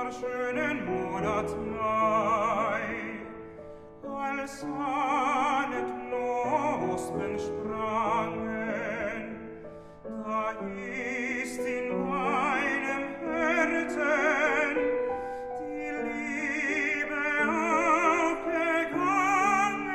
wunderschönen Monat Mai, als alle Knospen sprangen, da ist in meinem Herzen die Liebe aufgegangen.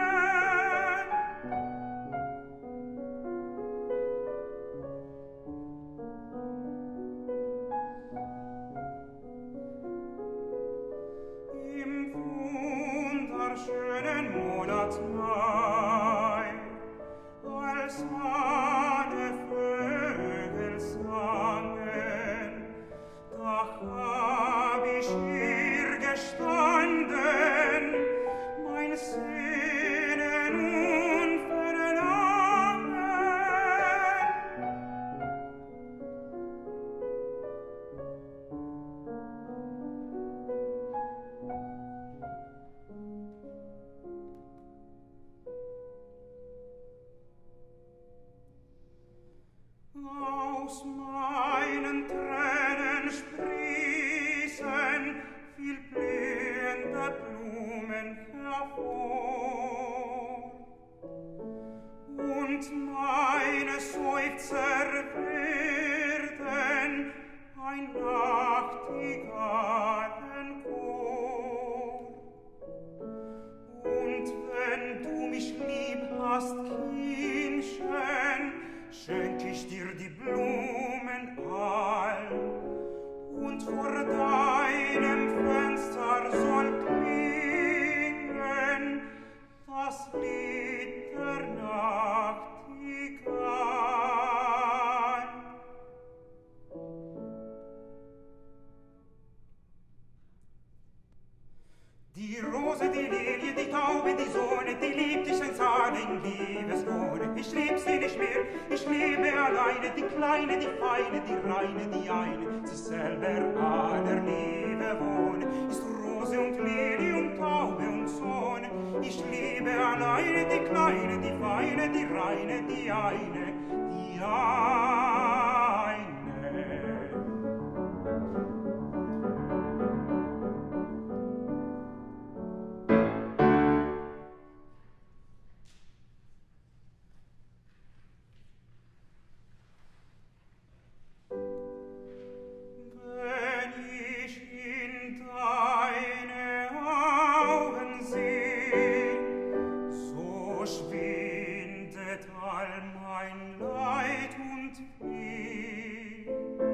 Im wunderschönen Monat Mai, als alle Vögel sangen, da hab ich hier gestanden, mein Sehnen und Verlangen. Aus meinen Tränen sprießen viel blühende Blumen hervor, und meine Seufzer werden ein Nachtigallenchor. Und wenn du mich lieb hast, Kindchen, schenk ich dir die Blumen all, und vor deinem Fenster soll klingen das Lied der Nachtigall. Die Rose, die Lilie, die Taube, die Sonne, die liebt dich ein Zahn in Liebeslohne. Ich lieb sie nicht mehr, ich lebe alleine, die Kleine, die Feine, die Reine, die eine, sie selber aller Liebe wohne. Ist Rose und Lilie und Taube und Sonne. Ich liebe alleine, die Kleine, die Feine, die Reine, die eine, die eine. Wenn ich in deine Augen seh, so schwindet all mein Leid und Weh.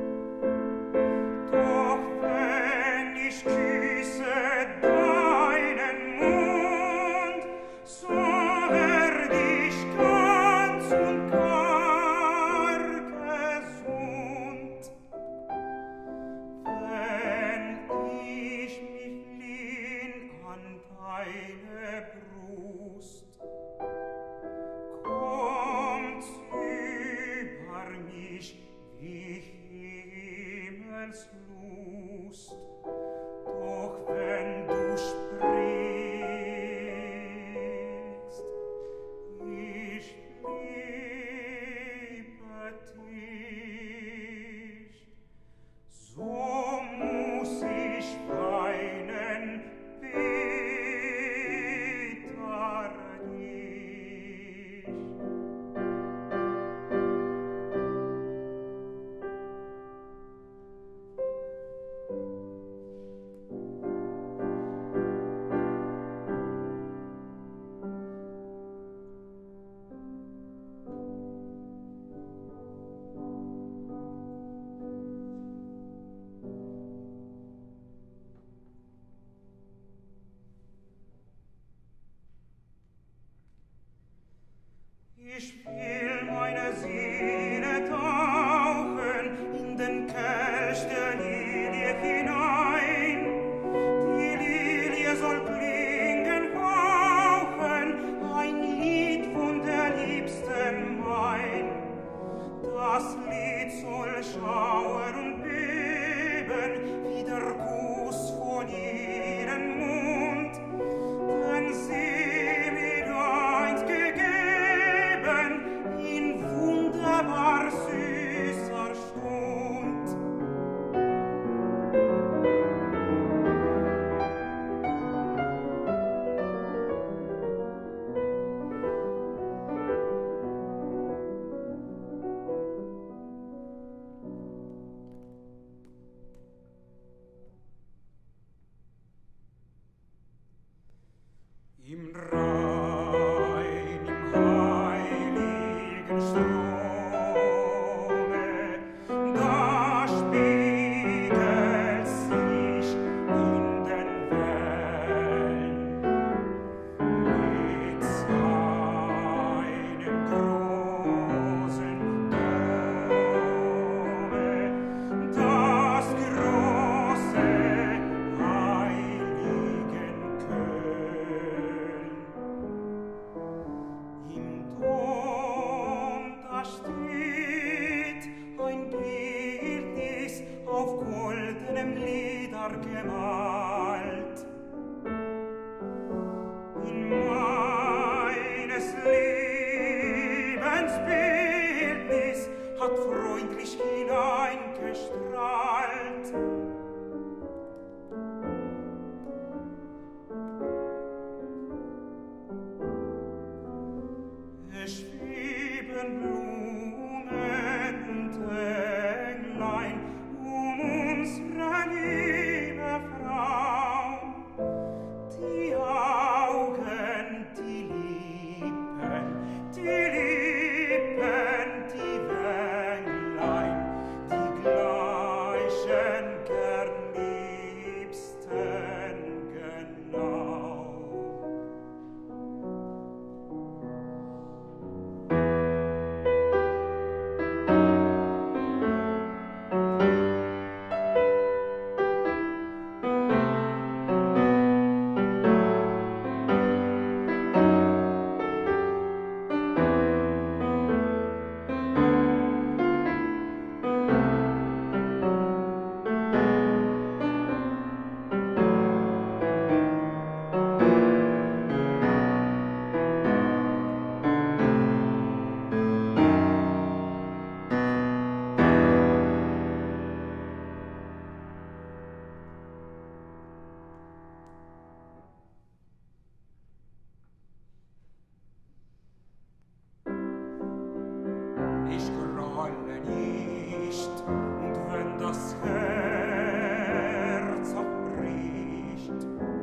Doch wenn ich küsse deinen Mund, so werd ich ganz und gar gesund. Wenn ich mich lehn an deine Brust, kommt's über mich wie Himmelslust. Doch wenn du sprichst, ich liebe dich, so muss ich weinen, bitterlich. Ich will meine Seele tauchen in den Kelch der Lilie hinein. Die Lilie soll klingen, hauchen, ein Lied von der Liebsten mein. Das Lied soll schauern und beben wie der Kuss von ihrem Mund, denn sie mir einst gegeben in wunderbar süßer Stund. stark gemalt. In meines Lebens Bildnis hat freundlich hineingestrahlt. Es schweben Blumen und Englein unsere liebe Frau. Die Augen, die Lippen, die Wänglein, die gleichen gern liebsten genau. Ich grolle nicht, und wenn das Herz abbricht,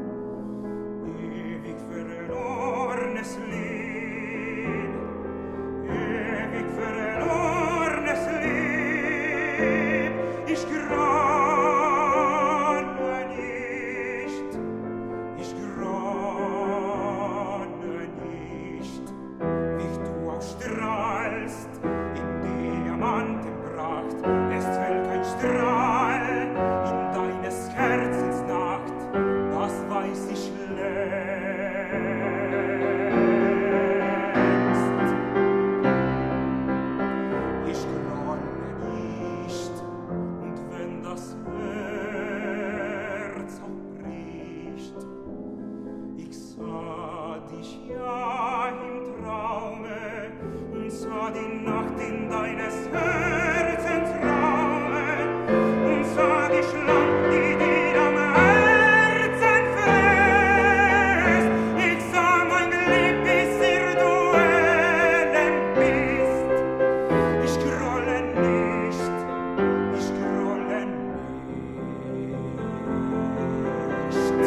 ewig verlornes Leben, ewig verlornes Leben, ich grolle nicht, ich grolle nicht, wie du ausstrahlst, Diamantenpracht, es fällt kein Strahl in deines Herzens Nacht, das weiß ich längst. Ich grolle nicht, und wenn das Herz abbricht, ich sah dich ja im Traume und sah die Nacht in deines Herzens Raume und sah die Schlange, die dir am Herzen fest. Ich sah mein Glück, bis du elend bist. Ich grolle nicht, ich grolle nicht.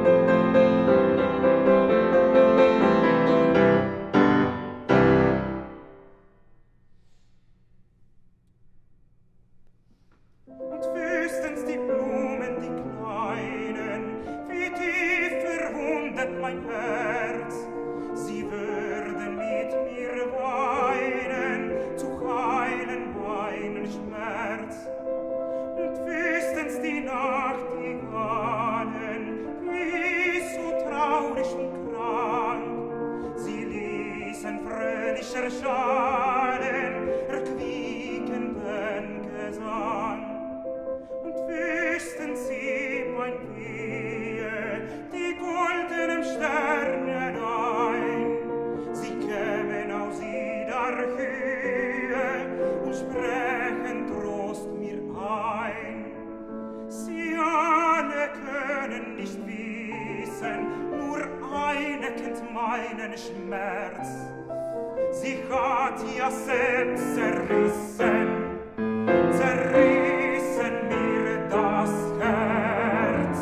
Und höchstens die Blumen, die kleinen, wie tief verwundet mein Herz, sie würden mit mir weinen, zu heilen meinen Schmerz. Und höchstens die Nachtigallen, wie so traurig und krank, sie ließen fröhlich erschallen, erquiekenden Gesang. Und wüssten sie, mein Wehe, die goldenen Sterne ein, sie kämen aus jeder Höhe und sprechen Trost mir ein. Sie alle können nicht wissen, nur eine kennt meinen Schmerz. Sie hat ja selbst zerrissen, zerrissen mir das Herz.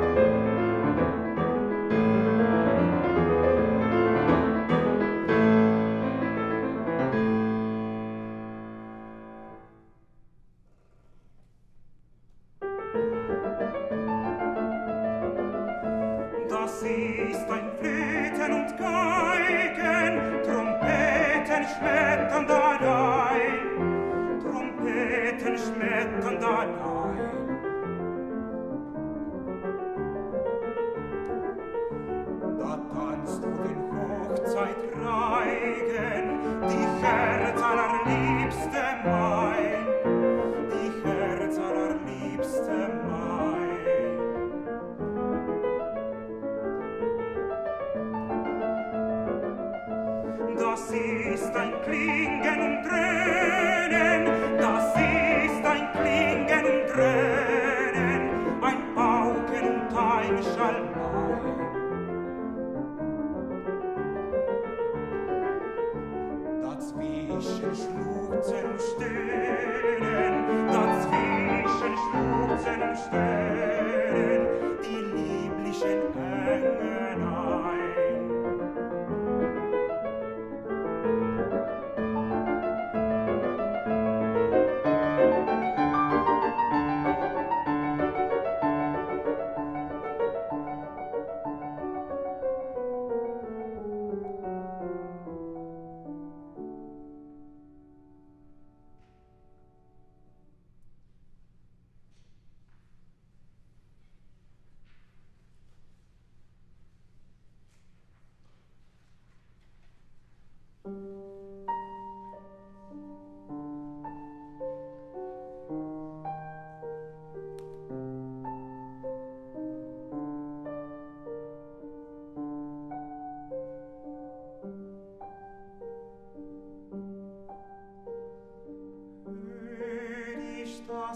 Das ist ein Flöten und Geigen, Trompeten schmettern allein, Trompeten schmettern allein. Da tanzt du den Hochzeitreigen, die Herz allerliebste mein, die Herz allerliebste mein.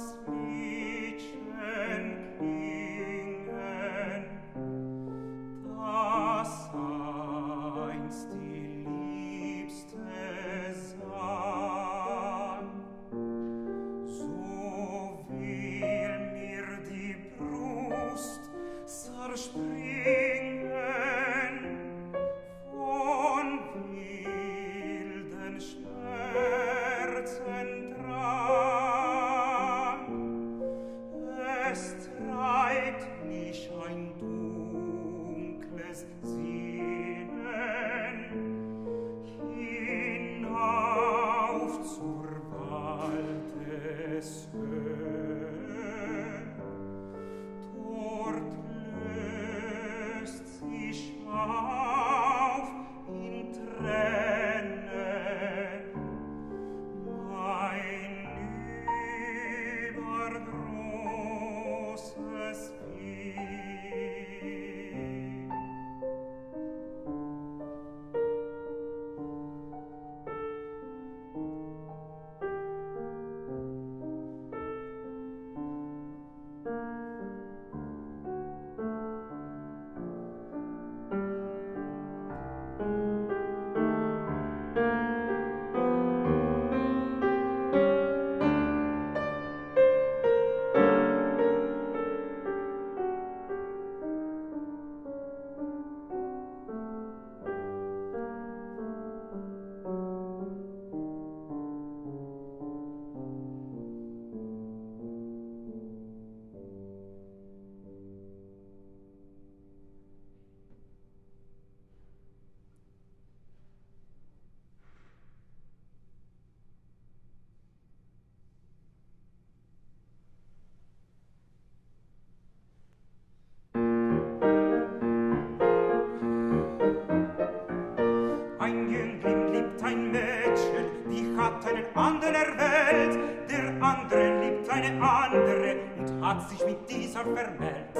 Hat sich mit dieser vermählt.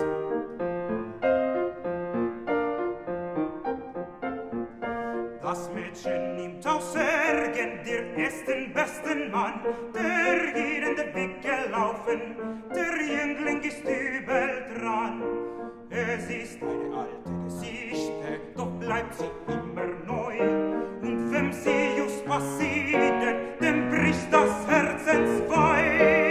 Das Mädchen nimmt aus Särgen der ersten besten Mann, der jeden den Weg gelaufen, der Jüngling ist übel dran. Es ist eine alte Geschichte, doch bleibt sie immer neu. Und wenn sie just passiert, dem bricht das Herz entzwei.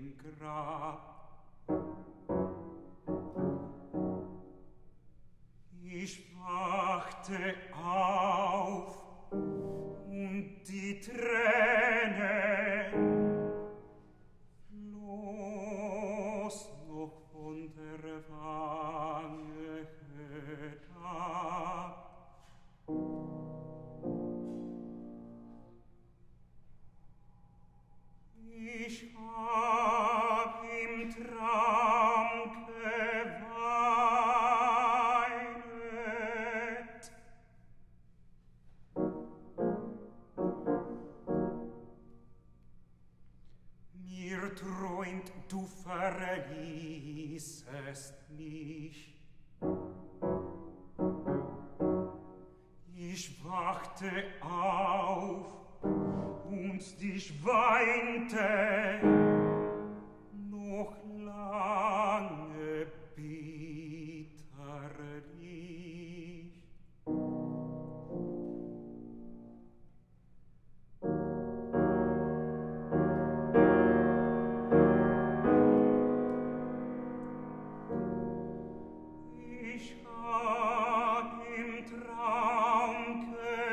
im Grab. Ich wachte auf und die Träne floss noch von der Wange herab. Ich hab im Traum geweinet. Mir träumt, du verließest mich. Ich wachte auf und dich weinte noch lange bitterlich. Ich hab im Traum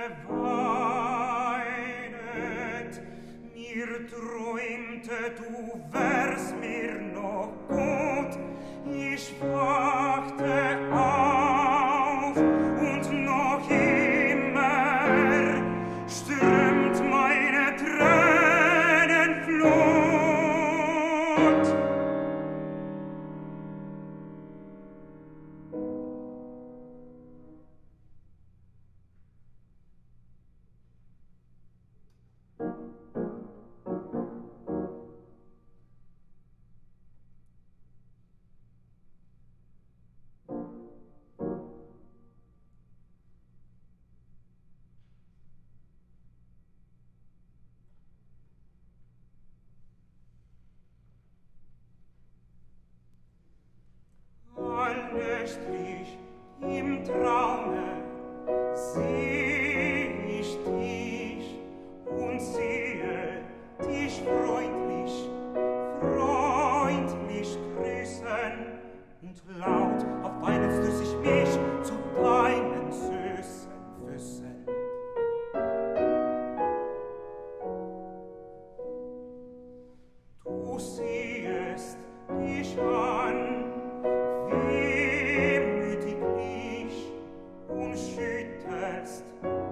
geweinet, mir träumte, du wärst mir noch gut. Ich wachte auf und noch immer strömt meine Tränenflut. Allnächtlich im Traume seh ich dich und sehe dich freundlich, freundlich grüßen, und laut auf weinen stöß ich mich zu deinen süßen Füßen. Du siehest dich an, wehmütiglich, und schüttelst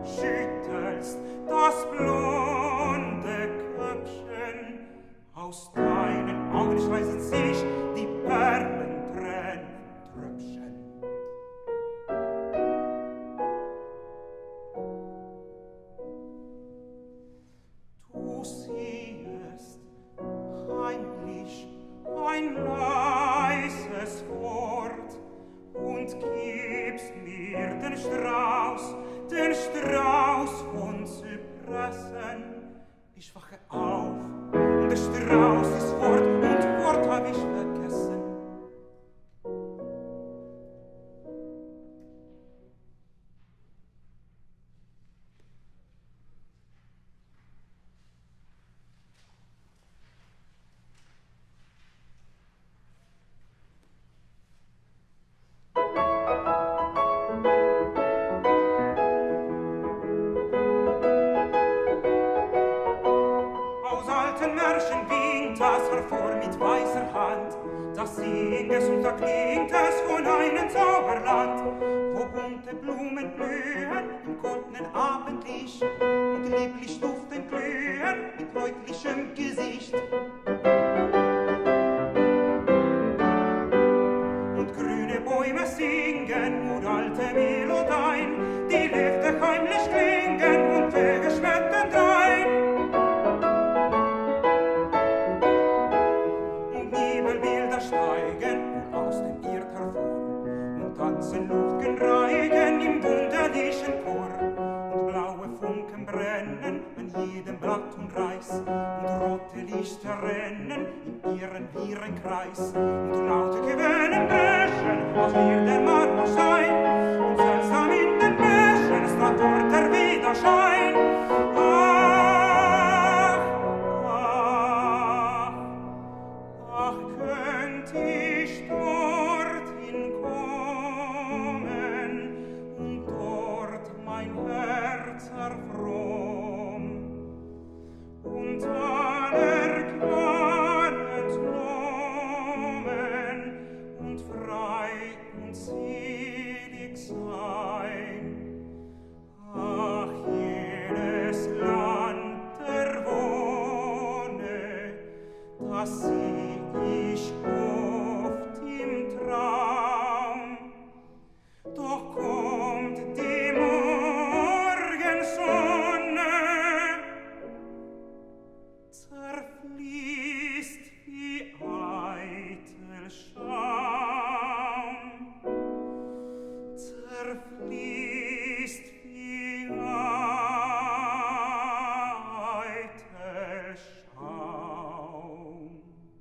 das blonde Köpfchen. Aus deinen Augen schweißen sich die Perlentränentröpfchen. Du siehest heimlich ein leises Wort und gibst mir den Strauß von Zypressen. Ich wache auf und der Strauß ist fort und Wort hab ich vergessen. Das hervor mit weißer Hand, da singt es und da klingt es von einem Zauberland, wo bunte Blumen blühen im goldenen Abendlicht und lieblich duftend glühen mit bräutlichem Gesicht. Und grüne Bäume singen und alte Melodien, die Lüfte heimlich klingen und Wege schmettern drein. Steigen aus dem Irrt hervor und tanzen Luftgen reigen im wunderlichen Chor. Und blaue Funken brennen an jedem Blatt und Reis und rote Lichter rennen in ihren wirren Kreis. Und laute Quellen brechen, als wir der Marmorstein, und seltsam in den Bächen strahlt dort der Widerschein. Ach, ach, sieh ich oft im Traum. Doch kommt die Morgensonne, zerfließt wie eitel Schaum, zerfließt wie eitel Schaum.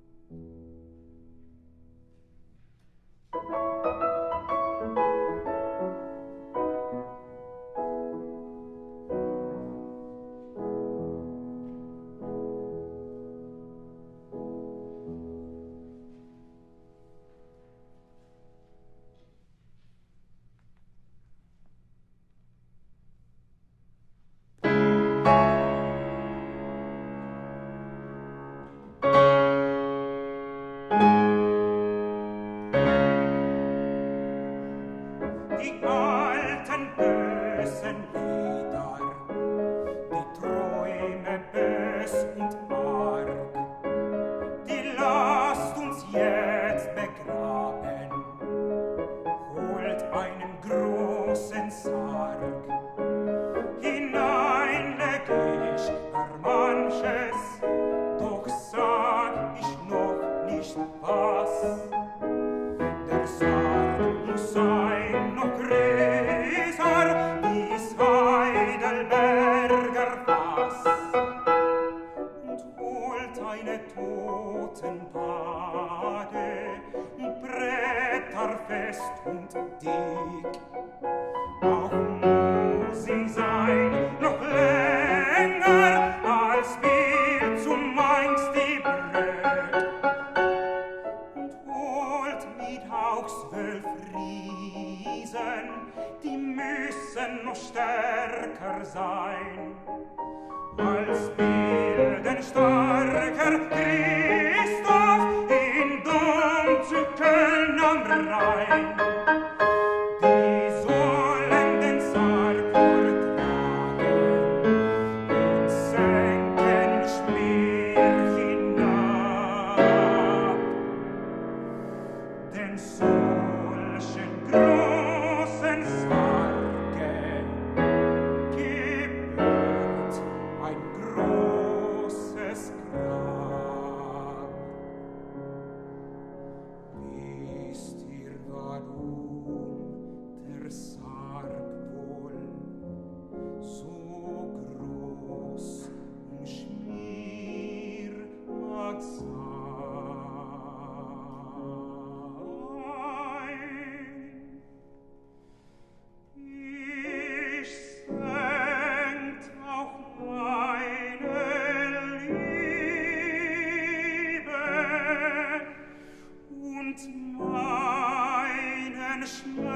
Die alten bösen Lieder, die Träume bös und arg, die lasst uns jetzt begraben, holt einen großen Sarg. Hinein leg ich manches, doch sag ich noch nicht was. Der Sarg muss sein noch größer, dies Heidelberger Fass, und holt eine Totenbade, Bretter fest und dick. Auch muss sie sein noch länger, als wir zum Mainz die Bröt, und holt mit auch 12 Riesen, die müssen noch stärker sein, als bildenstarker Christoph in Dom zu Köln am Rhein. Die sollen den Sarg vortragen und senken Speer hinab, denn solchen großen Sargen gebührt ein großes Grab. Wisst ihr, warum der Sarg wohl so groß und schmier mag sein? Ich senkt auch meine Liebe und meinen Schmerz